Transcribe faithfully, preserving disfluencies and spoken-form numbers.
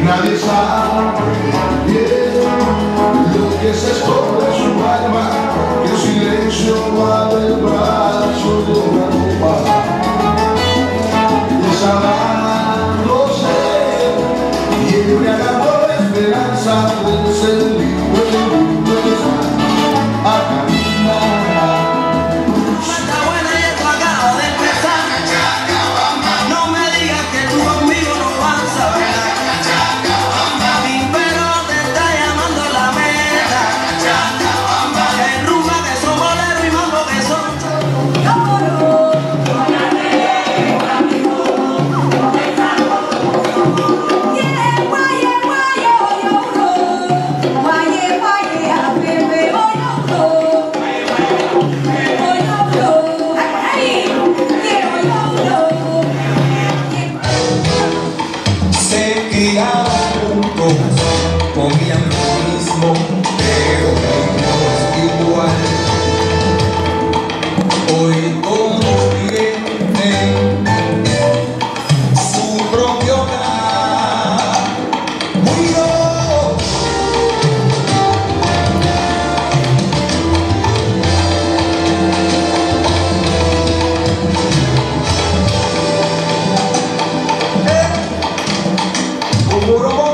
Nadie sabe bien lo que se esconde en su alma, que el silencio va del brazo de una copa, desamándose y embriagando la esperanza del ser libre, libre a caminar. Está buena y esto acaba de empezar. No me digas que tú conmigo no vas a ver. Mi perro te está llamando la meta. Que rumba, que son bolero y mambo, que son se criaban juntos, comían lo mismo, pero no igual. Hoy todos tienen su propio hogar. Muy no. Eh, como